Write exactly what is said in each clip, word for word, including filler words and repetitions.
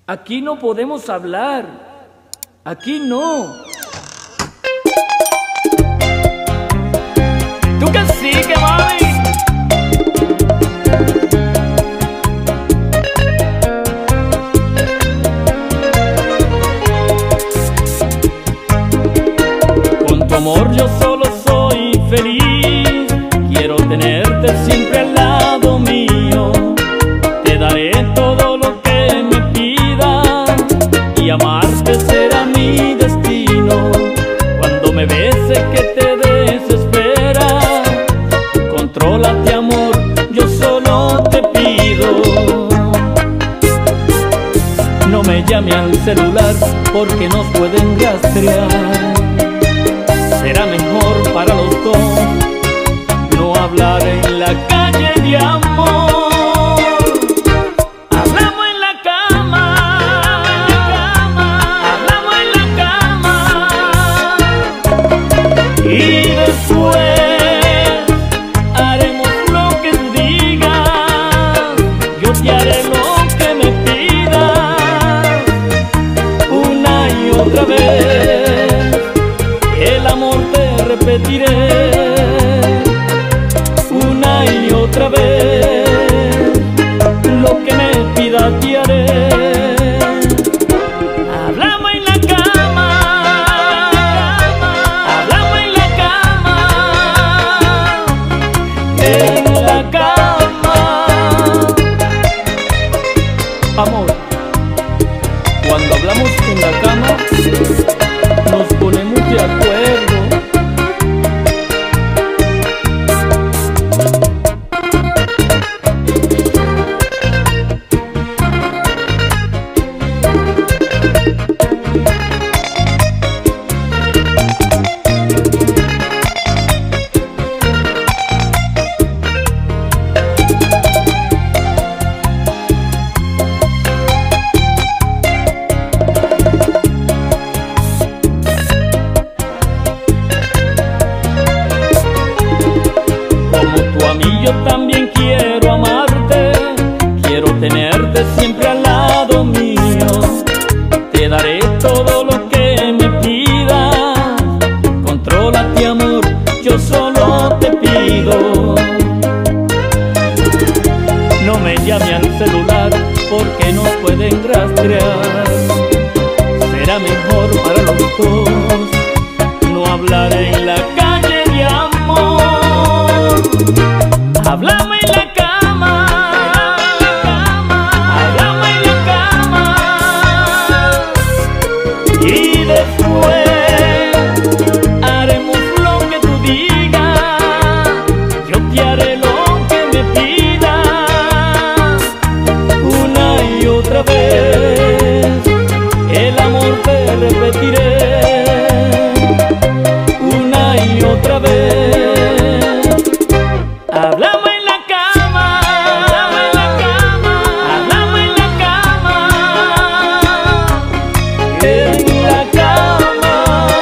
Aquí no podemos hablar. Aquí no. Tú que sí, que mami. Con tu amor yo solo soy feliz. Quiero tenerte siempre al lado mío. Te daré todo lo que me pidas y amarte será mi destino. Cuando me beses que te desespera, contrólate amor, yo solo te pido. No me llame al celular porque nos pueden rastrear. Será mejor para los dos no hablar en la calle de amor. Hablamos en la cama, hablamos en la cama, y después haremos lo que tú digas. Yo te haré lo que me pidas una y otra vez. El amor te repetiré una y otra vez. Lo que me pidas te haré. Hablamos en la cama, hablamos en la cama, en la cama. Amor, cuando hablamos en la cama nos ponemos de acuerdo. Yo también quiero amarte, quiero tenerte siempre al lado mío. Te daré todo lo que me pidas. Contrólate amor, yo solo te pido. No me llame al celular porque nos pueden rastrear. Será mejor para los dos no hablar en la calle de amor. Hablamos en la cama, hablamos en la cama, y después haremos lo que tú digas. Yo te haré lo que me pidas una y otra vez. El amor te repetiré una y otra vez. Hablamos en la cama, hablamos en la cama, hablamos en la cama, en la cama.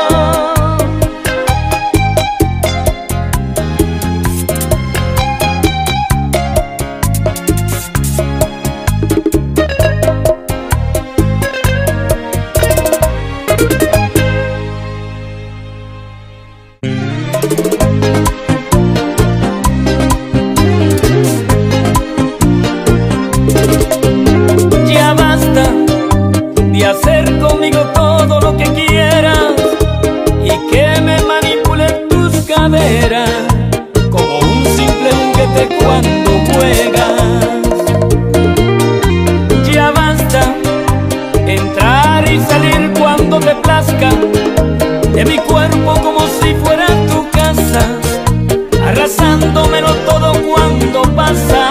Hacer conmigo todo lo que quieras y que me manipulen tus caderas como un simple juguete cuando juegas. Ya basta entrar y salir cuando te plazca de mi cuerpo como si fuera tu casa, arrasándomelo todo cuando pasa.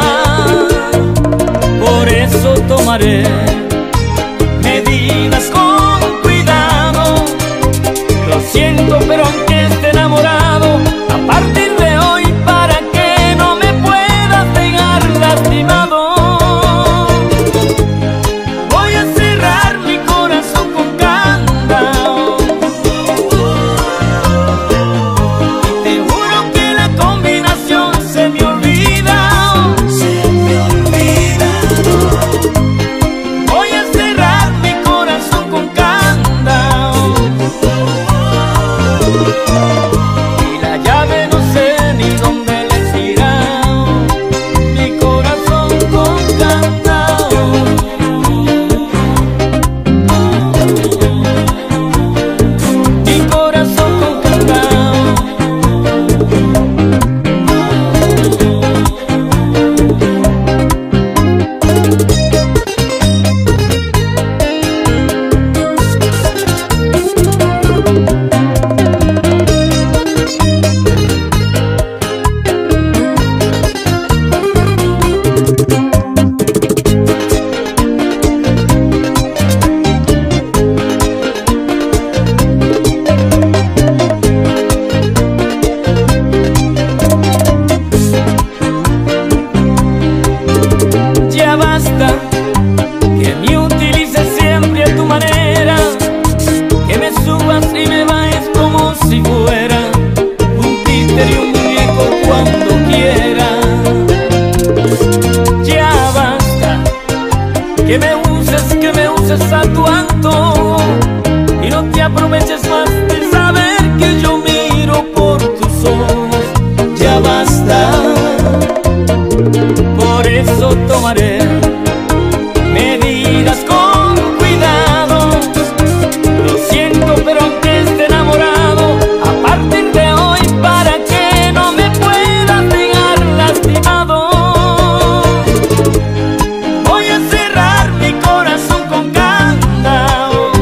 Por eso tomaré medidas con cuidado. Lo siento, pero aunque esté enamorado, a partir de hoy para que no me puedas dejar lastimado, voy a cerrar mi corazón con candado. Y te juro que la combinación se me olvida, se me olvida. cuando quiera. Ya basta, que me uses, que me uses a tu antojo, y no te aproveches más de saber que yo miro por tus ojos. Ya basta, por eso tomaré medidas con cuidado. Lo siento, pero aunque esté enamorado, a partir de hoy, para que no me puedas dejar lastimado, voy a cerrar mi corazón con candado.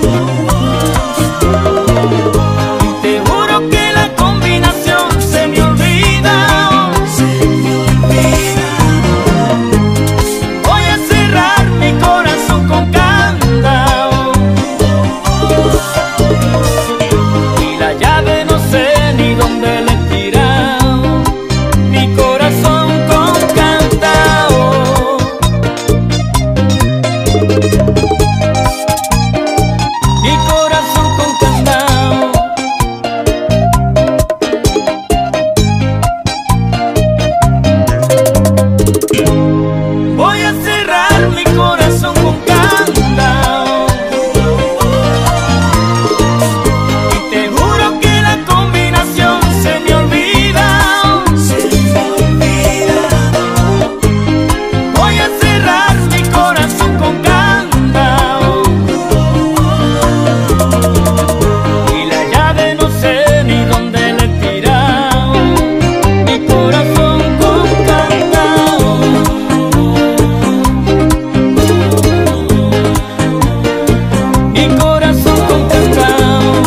Y te juro que la combinación se me olvida. Voy a cerrar mi corazón con candado, y la llave no sé ni dónde le he tirado. Mi corazón con candado, mi corazón con candado. Voy a cerrar mi corazón con candado, y te juro que la combinación se me olvida. Voy a cerrar mi corazón con candado, y la llave no sé ni dónde le he tirado. Mi corazón con candado, mi corazón con candado.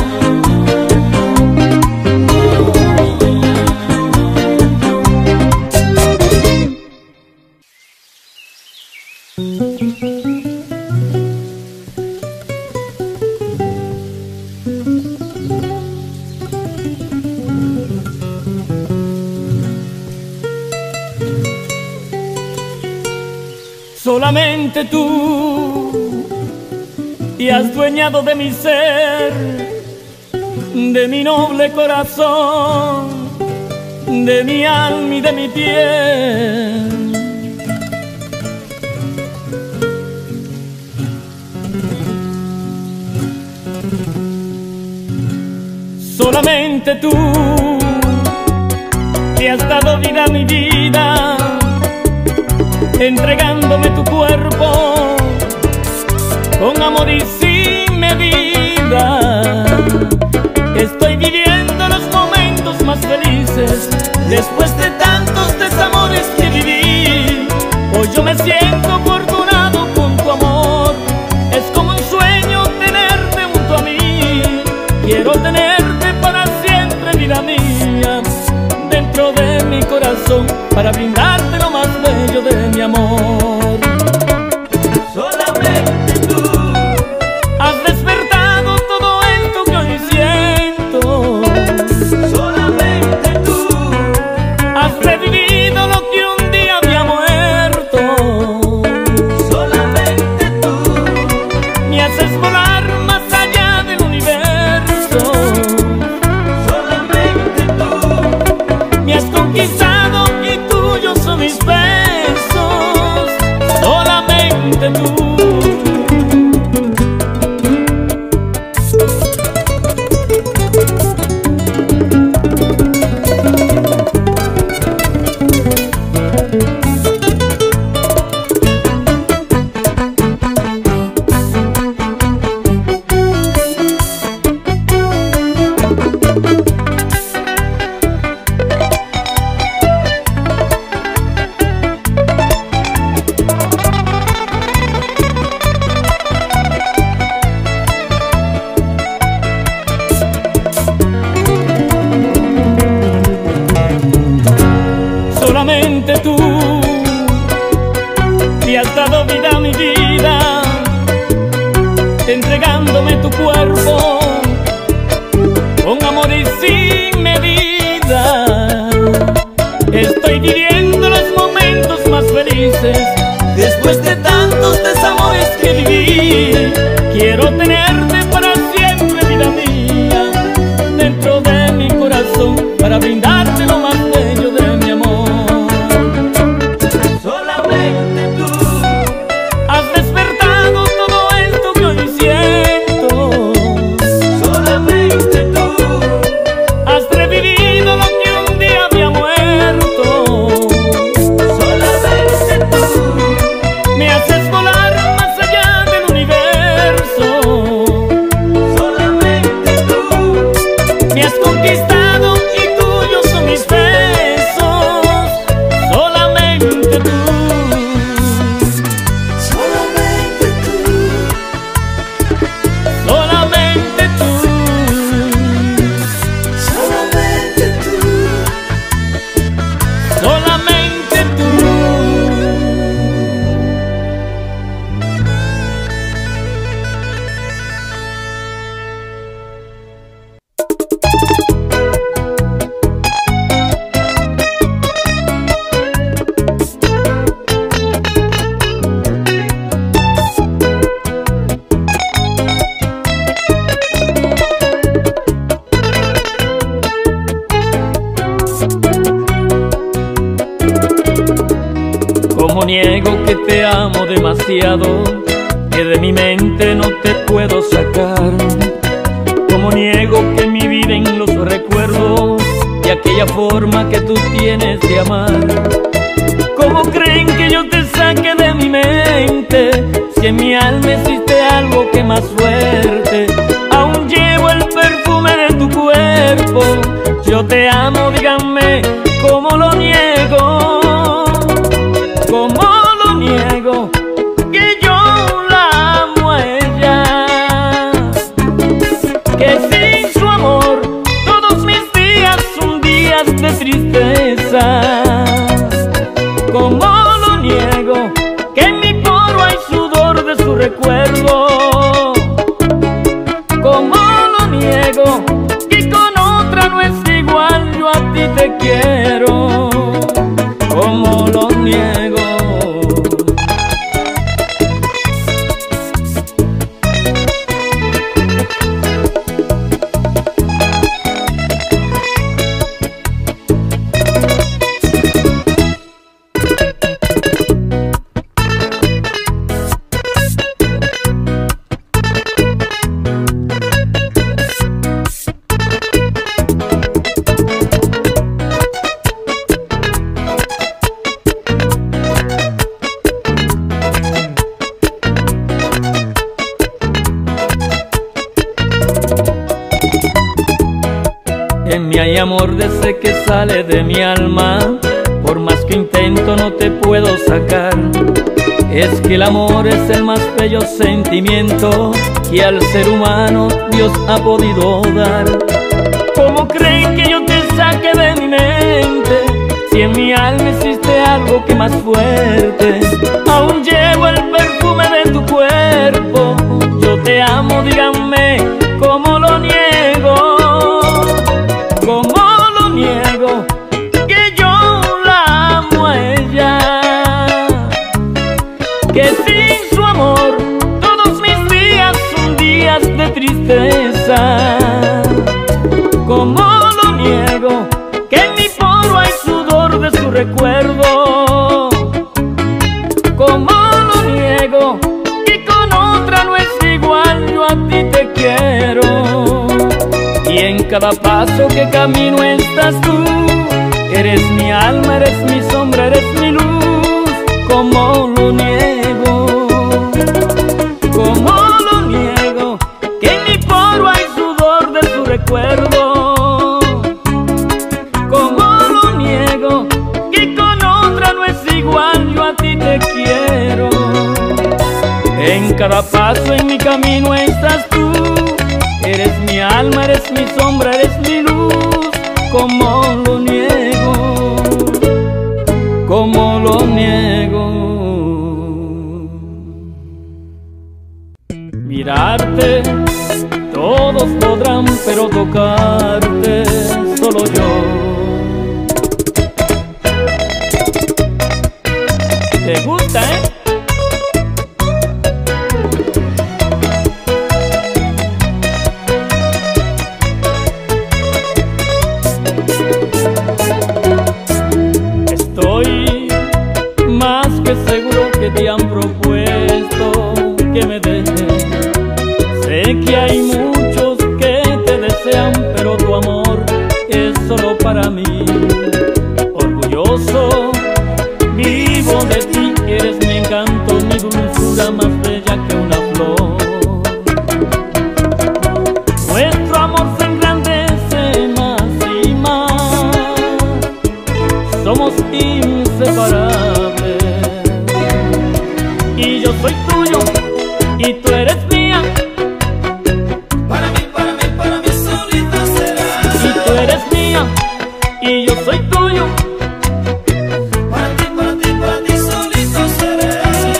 Solamente tú te has dueñado de mi ser, de mi noble corazón, de mi alma y de mi piel. Solamente tú le has dado vida a mi vida, entregándome tu cuerpo con amor y sin medida. Estoy viviendo los momentos más felices después de tantos desamores que viví. Hoy yo me siento afortunado con tu amor. Es como un sueño tenerte junto a mí. Quiero tenerte para siempre, vida mía, dentro de mi corazón, para brindarte lo más bello de mi amor. Solamente tú has despertado todo esto que hoy siento. Solamente tú has revivido lo que un día había muerto. Solamente tú me haces volar más allá del universo. Solamente tú me has conquistado y tuyos son mis besos. Solamente tú. Solamente tú te has dado vida a mi vida, entregándome tu cuerpo con amor y sin medida. Estoy viviendo los momentos más felices después de tantos desamores que viví. Quiero tenerte para siempre, vida mía, dentro de mi corazón, para brindarte lo más bello de ¿Cómo niego que te amo demasiado, que de mi mente no te puedo sacar? ¿Cómo niego que mi vida en los recuerdos de aquella forma que tú tienes de amar? ¿Cómo creen que yo te saque de mi mente si en mi alma existe algo que más fuerte? Aún llevo el perfume de tu cuerpo. Yo te amo, díganme, ¿cómo lo niego? ¿Cómo lo niego? Que yo la amo a ella, que sin su amor todos mis días son días de tristeza. ¿Cómo lo niego? Que en mi poro hay sudor de su recuerdo. ¿Cómo lo niego? Que con otra no es igual, yo a ti te quiero. ¿Cómo lo niego? En mí hay amor desde que sale de mi alma, por más que intento no te puedo sacar. Es que el amor es el más bello sentimiento que al ser humano Dios ha podido dar. ¿Cómo creen que yo te saque de mi mente si en mi alma existe algo que más fuerte? Aún llevo el perfume de tu cuerpo. Yo te amo, díganme, ¿cómo lo niego? ¿Cómo lo niego? Que yo la amo a ella, que sin su amor todos mis días son días de tristeza. ¿Cómo lo niego? Que en mi poro hay sudor de su recuerdo. ¿Cómo lo niego? Que con otra no es igual, yo a ti te quiero. Y en cada paso que camino estás tú. Eres mi alma, eres mi sombra, eres mi luz. ¿Cómo lo niego? ¿Cómo lo niego? Que en mi poro hay sudor de su recuerdo. ¿Cómo lo niego? Que con otra no es igual, yo a ti te quiero. En cada paso en mi camino estás tú. Eres mi alma, eres mi sombra, eres mi luz. ¿Cómo lo niego? ¿Cómo lo niego? Mirarte todos podrán, pero tocarte solo yo. ¿Te gusta, eh? Estoy más que seguro que te han propuesto que me dejes. Sé que hay muchos que te desean, pero tu amor es solo para mí. Orgulloso vivo de ti, eres mi encanto, mi dulzura más bella que una flor. Nuestro amor se engrandece más y más. Somos inseparables. Y yo soy tuyo y tú eres mía. Para mí, para mí, para mí solita serás. Y tú eres mía y yo soy tuyo. Para ti, para ti, para ti solito seré.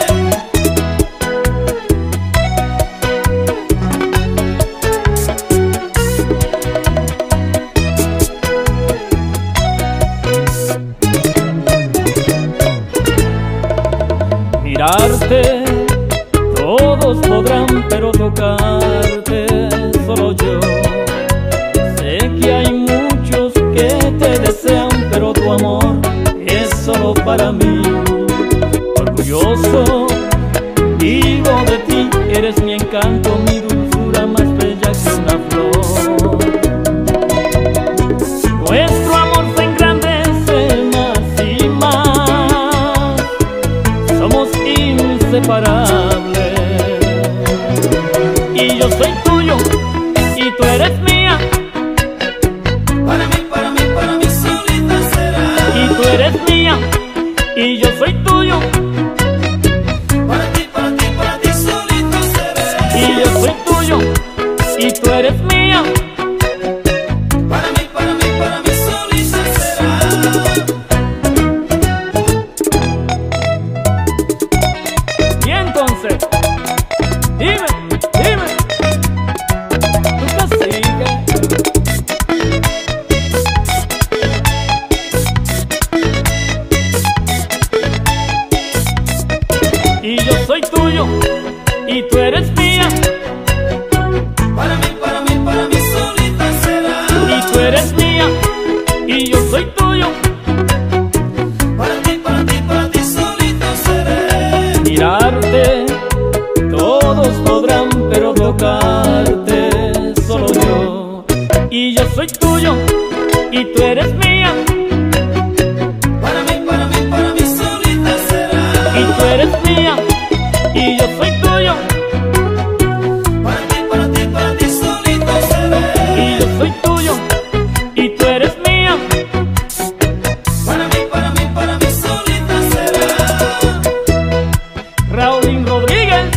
Mirarte todos podrán, pero tocarte solo yo. Sé que hay muchos que te desean, pero tu amor es solo para mí. gozo. Vivo de ti, eres mi encanto, mi dulzura más bella que una flor. Nuestro amor se engrandece más y más, somos inseparables. Y yo soy tuyo y tú eres mía. Para mí, para mí, para mí solita será. Y tú eres mía y yo soy tuyo. Para ti, para ti, para ti solito seré. Y yo soy tuyo y tú eres mía. Para mí, para mí, para mí solita será. Y entonces, dime, dime, tú te sigues. Y yo soy tuyo y tú eres mía. Para mí, para mí, para mí solita será. Y tú eres mía y yo soy tuyo. Para ti, para ti, para ti solito seré. Mirarte todos podrán, pero tocarte solo yo. Y yo soy tuyo y tú eres mía. Para mí, para mí, para mí solita será. Y tú eres mía y yo soy tuyo. Para ti, para ti, para ti solito seré. Y yo soy tuyo y tú eres mía. Para mí, para mí, para mí solita será. Raulín Rodríguez.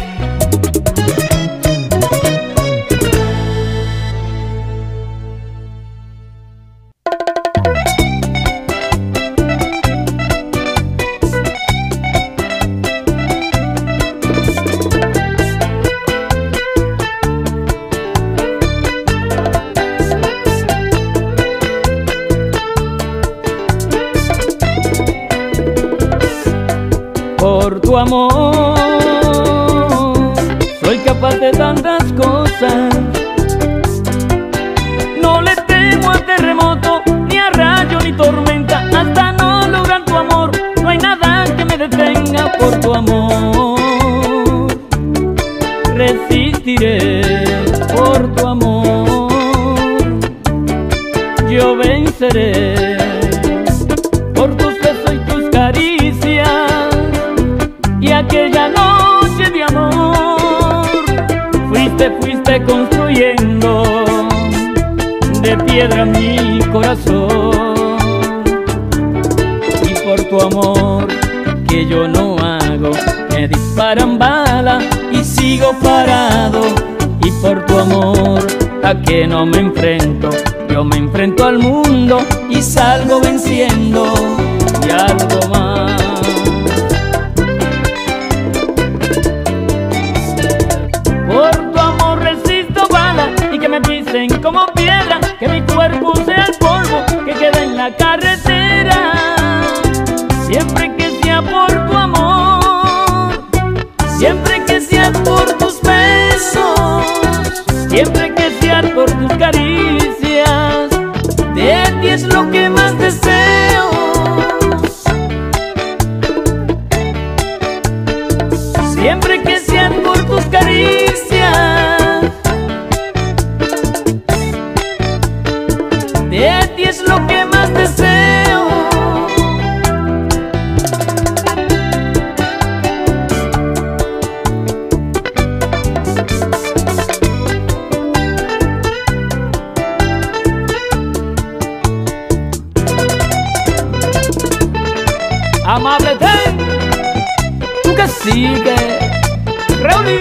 Por tu amor soy capaz de tantas cosas. No le temo a terremoto, ni a rayo, ni tormenta. Hasta no lograr tu amor, no hay nada que me detenga. Por tu amor resistiré, por tu amor yo venceré. Por tus besos y tus caricias y aquella noche de amor, fuiste, fuiste construyendo de piedra mi corazón. Y por tu amor que yo no hago, me disparan bala y sigo parado. Y por tu amor a que no me enfrento, yo me enfrento al mundo y salgo venciendo. Y algo más. Por tu amor resisto bala y que me pisen como piedra, que mi cuerpo sea el polvo que queda en la carretera. Siempre que sea por tu amor, siempre que sea por tus besos, siempre que sea por tus caricias, de ti es lo que más deseo. Siempre que sean por tus caricias, de ti es lo que más deseo. Amable ten, tú que sigues, Raúl.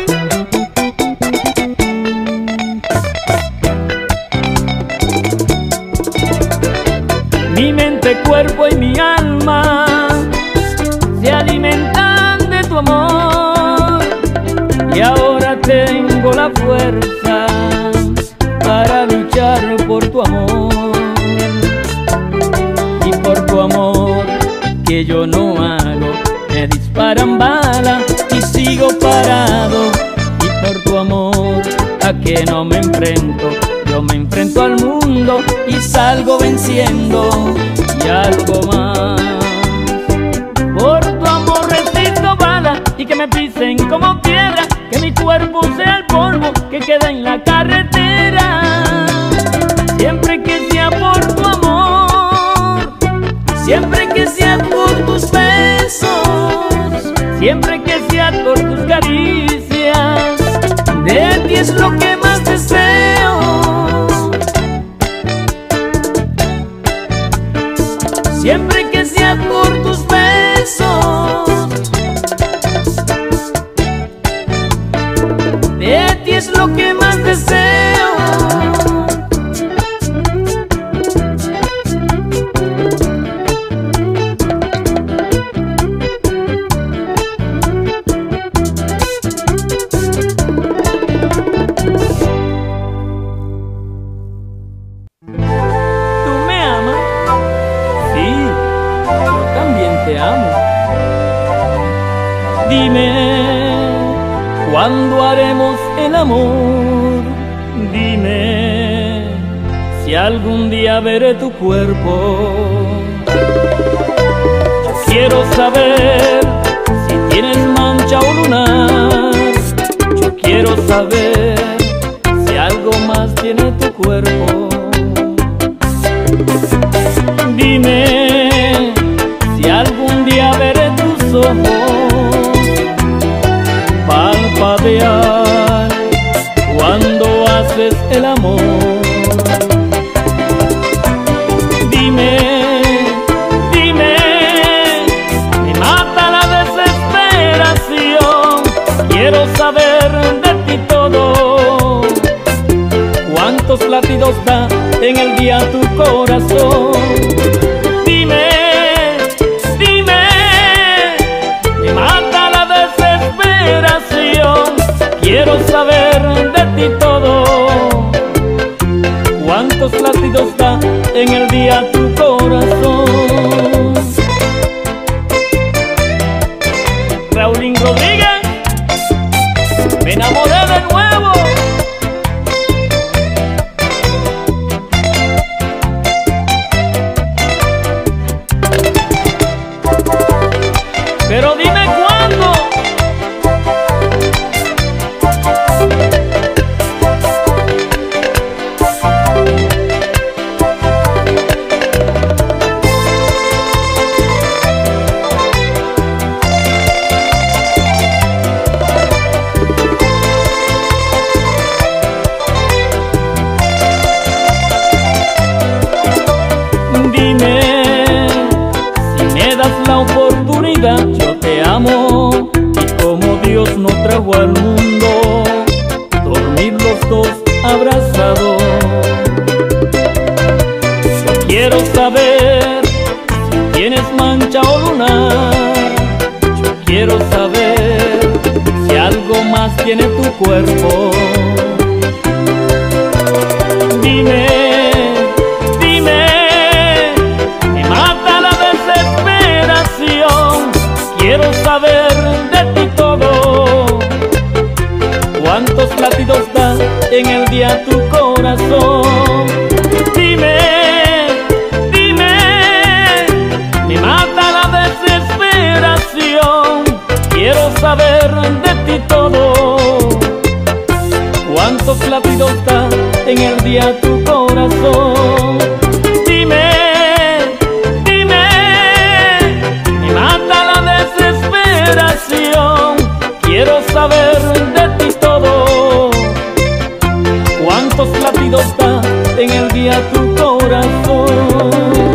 Mi mente, cuerpo y mi alma se alimentan de tu amor, y ahora tengo la fuerza para luchar por tu amor. Y por tu amor que yo no hago, me disparan bala y sigo parado. Y por tu amor a que no me enfrento, yo me enfrento al mundo y salgo venciendo. Y algo más. Por tu amor resisto bala me pisen como piedra, que mi cuerpo sea el polvo que queda en la carretera. Siempre que sea por tu amor, siempre que sea por tus besos, siempre que sea por tus caricias, de ti es lo que más deseo. Siempre que sea por tus besos, de ti es lo que más deseo. Dime, ¿cuándo haremos el amor? Dime, si algún día veré tu cuerpo. Yo quiero saber si tienes mancha o lunar. Yo quiero saber si algo más tiene tu cuerpo. Dime, si algún día veré tus ojos palpadear cuando haces el amor. Dime, dime, me mata la desesperación. Quiero saber de ti todo. ¿Cuántos latidos da en el día tu corazón? Dime, dime, me mata la desesperación. Quiero saber de ti todo. ¿Cuántos latidos da en el día tu corazón? Raulín Rodríguez, me enamoré de nuevo. Pero dime cuándo. Dime, si me das la oportunidad, yo te amo. Y como Dios nos trajo al mundo, dormir los dos abrazados. Yo quiero saber si tienes mancha o lunar. Yo quiero saber si algo más tiene tu cuerpo. Dime, quiero saber de ti todo. ¿Cuántos latidos da en el día tu corazón? Dime, dime, me mata la desesperación. Quiero saber de ti todo. ¿Cuántos latidos da en el día tu corazón? Dime, quiero saber de ti todo. ¿Cuántos latidos da en el día tu corazón?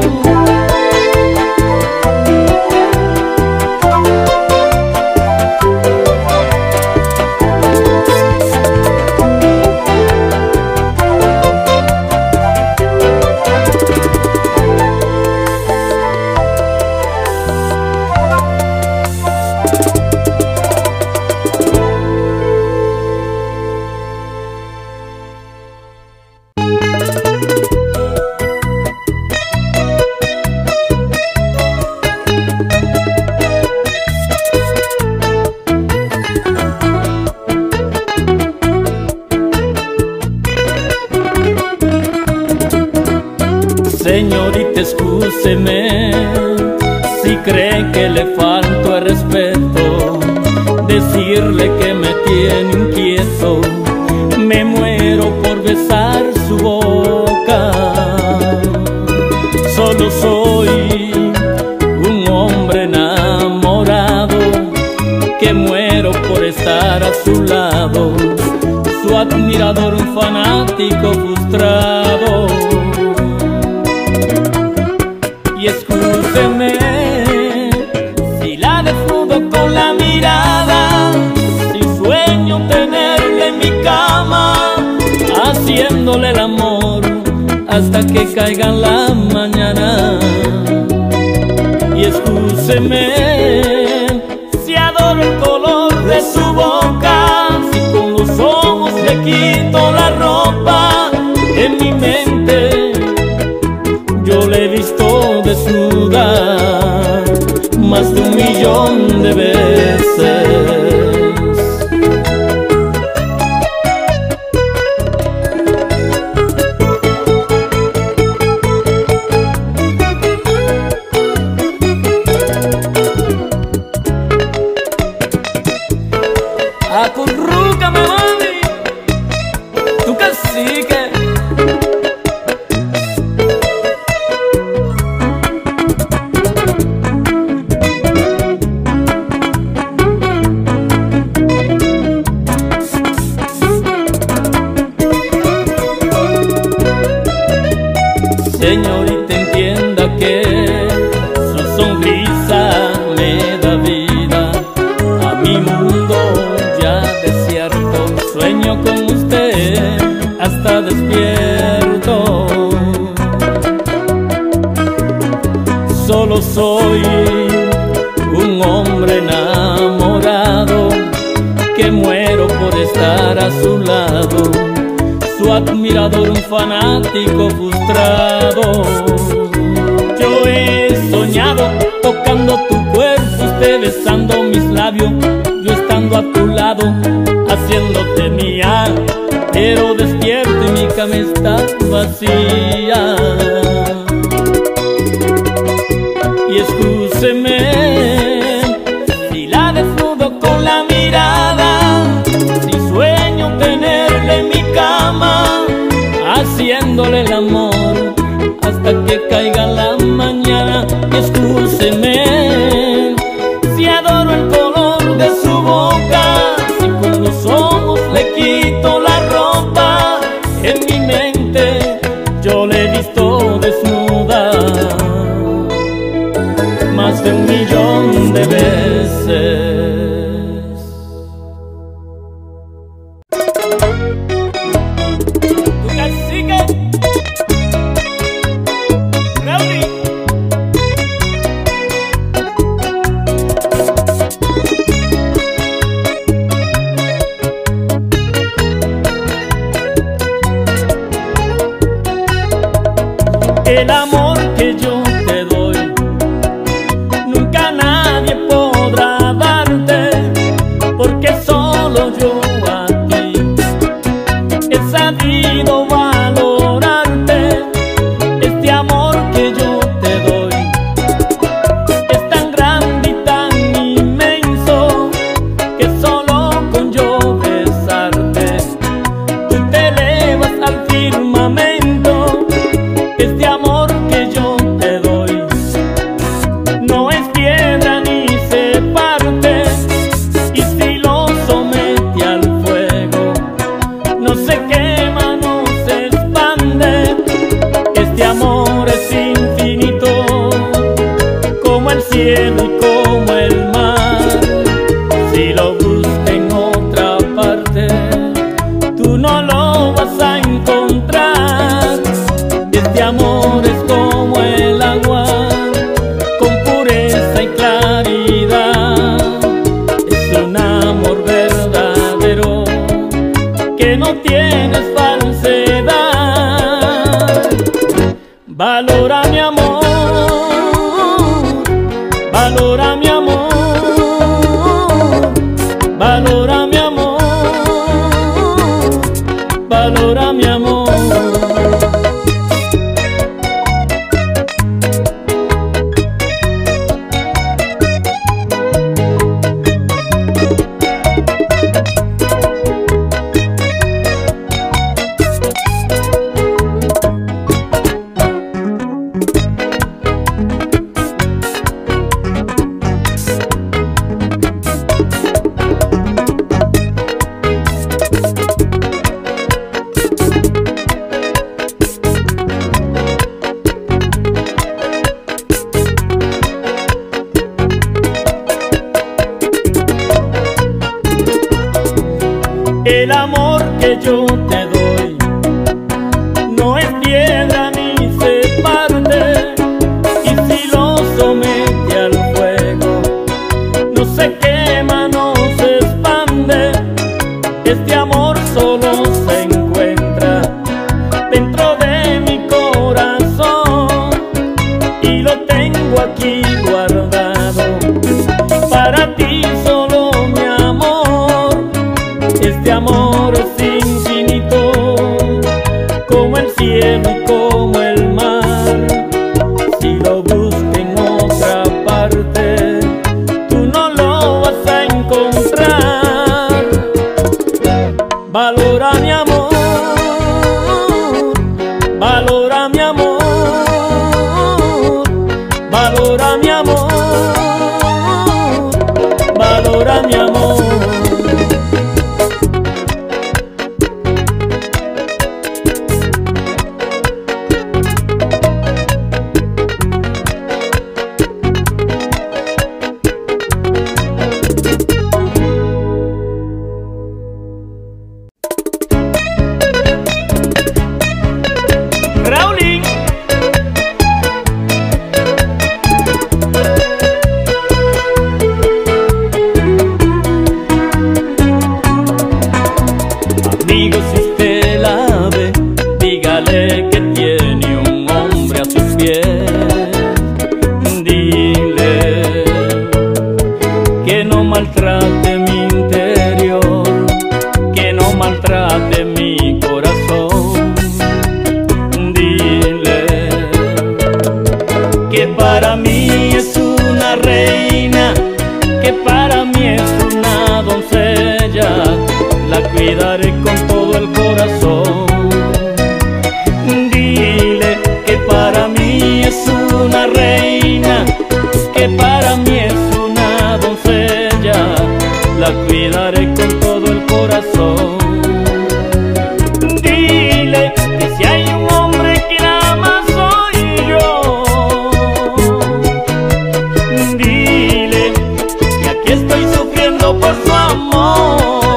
Señorita, excúseme si cree que le falto el respeto. De decirle que me tiene inquieto. Me muero por besar su boca. Solo soy un hombre enamorado que muero por estar a su lado, su admirador, un fanático frustrado. Y escúcheme si la desnudo con la mirada, si sueño tenerle en mi cama, haciéndole el amor hasta que caiga la mañana. Y escúcheme si adoro el color de su boca, si con los ojos le quito la ropa. En mi mente yo le he visto desnudar más de un millón de veces. Acurrúcame, mami, tu cacique. Señorita, entienda que su sonrisa me da vida a mi mundo ya desierto. Sueño con usted hasta despierto. Solo soy un hombre enamorado que muero por estar a su lado, su admirador, un fanático frustrado. Yo he soñado tocando tu cuerpo, usted besando mis labios, yo estando a tu lado, haciéndote mía, pero despierto y mi cama está vacía. Y escúcheme si la desnudo con la mirada, si sueño tenerle en mi cama, haciéndole el amor hasta que caiga la mañana. Y escúcheme si adoro el color de su boca, si con los ojos le quito la ropa. En mi mente yo le he visto desnuda más de un millón de veces. Tu cacique, Rowdy. El amor que yo te doy nunca nadie podrá darte, porque solo yo a ti he sabido valorarte. Este amor que yo te doy es tan grande y tan inmenso que solo con yo besarte tú te elevas al firmamento. Este amor que yo te doy no es piedra ni se parte, y si lo somete al fuego no se quema, no se expande. Este amor es infinito como el cielo y como el mar. Si lo buscas en otra parte tú no lo vas a encontrar. Este amor es como el agua, con pureza y claridad. Es un amor verdadero que no tienes falsedad. Valora mi amor, valora mi amor, valora mi amor, valora mi amor. El amor que yo te doy no es piedra ni se parte, y si lo somete al fuego no se quema, no se expande. Este amor solo se encuentra dentro de mi corazón y lo tengo aquí guardado para ti solo, mi amor. Este amor es infinito como el cielo y como el mar. Si lo busco en otra parte, tú no lo vas a encontrar. Valora mi amor, valora mi amor, valora mi amor, valora mi amor. Amigo, si usted la ve, dígale que tiene un hombre a sus pies. Dile que no maltrate mi interior, que no maltrate mi corazón. Dile que para mí es una reina, que para mí es una doncella. La cuidaré con todo el corazón. Dile que para mí es una reina, que para mí es una doncella. La cuidaré con todo el corazón. Dile que si hay un hombre que la ama soy yo. Dile que aquí estoy sufriendo por su amor.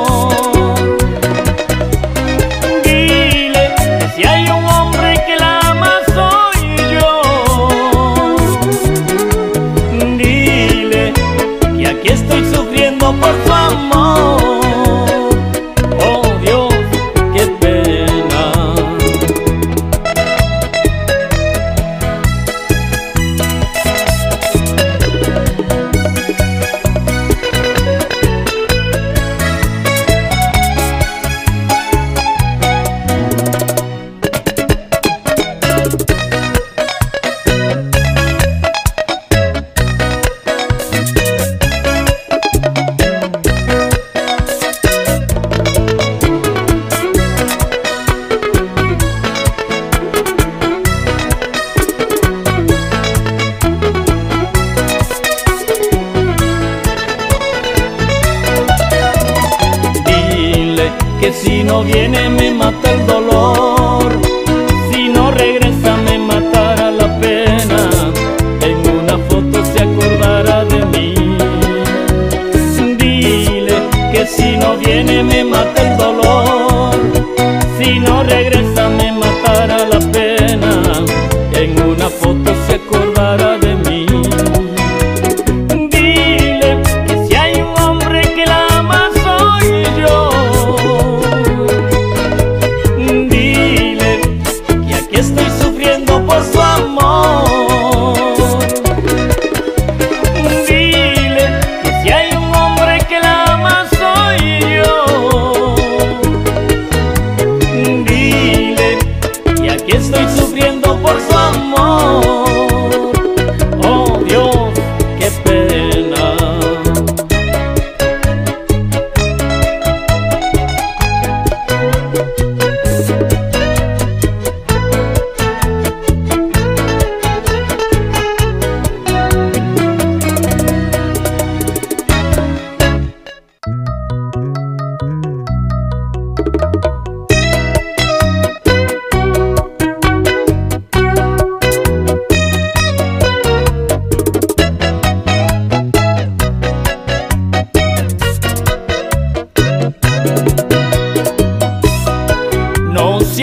Por su amor, oh Dios, qué pena. Que si no viene me mata el dolor, si no regresa me matará la pena, en una foto se acordará de mí. Dile que si no viene me mata el dolor, si no regresa me matará la pena, en una foto se acordará de mí. Dile que si hay un hombre que la ama soy yo.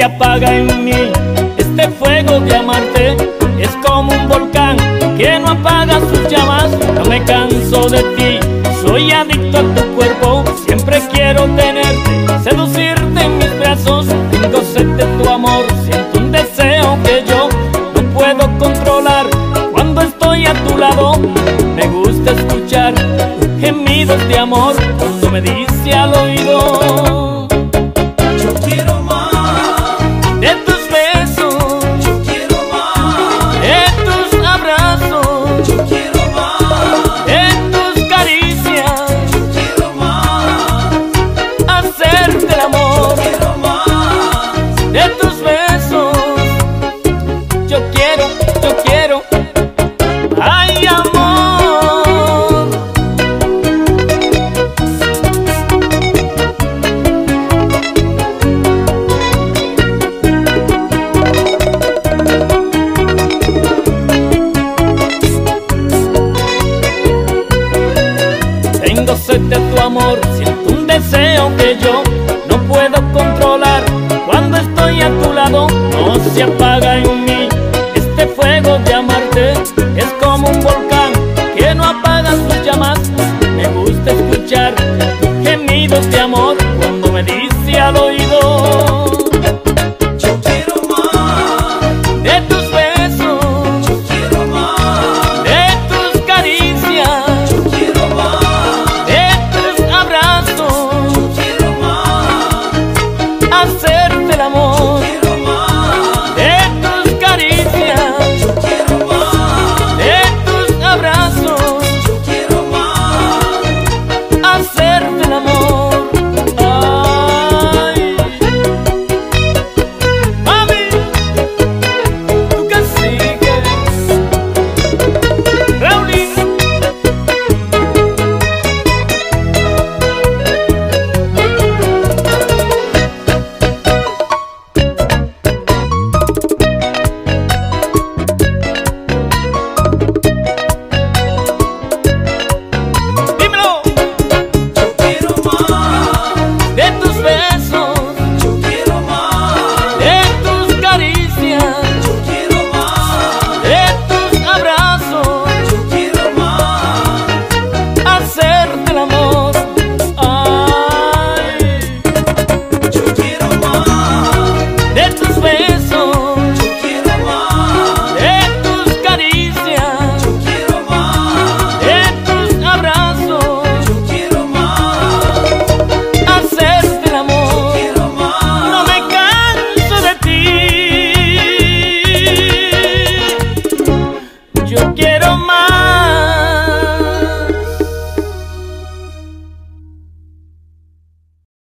se apaga en mí. Este fuego de amarte es como un volcán que no apaga sus llamas. No me canso de ti, soy adicto a tu cuerpo. Siempre quiero tenerte, seducirte en mis brazos. Tengo sed de tu amor, siento un deseo que yo no puedo controlar. Cuando estoy a tu lado, me gusta escuchar gemidos de amor cuando me dice al oído: yo quiero más de tus besos, yo quiero más de tus abrazos, yo quiero más de tus caricias, yo quiero más hacerte el amor, quiero más de tus besos. Yo quiero, yo quiero, ay amor. Tengo sed de tu amor, siento un deseo que yo no puedo controlar. Cuando estoy a tu lado, no se apaga en